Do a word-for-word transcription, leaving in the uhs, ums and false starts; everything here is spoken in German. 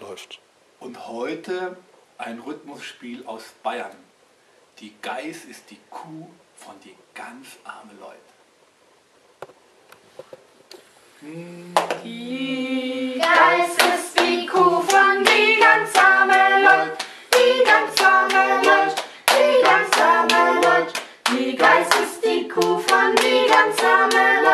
Läuft. Und heute ein Rhythmusspiel aus Bayern. Die Geiß ist die Kuh von die ganz arme Leute. Die Geiß ist die Kuh von die ganz arme Leut, die ganz arme Leut, die ganz arme Leut. Die Geiß ist die Kuh von die ganz arme Leut.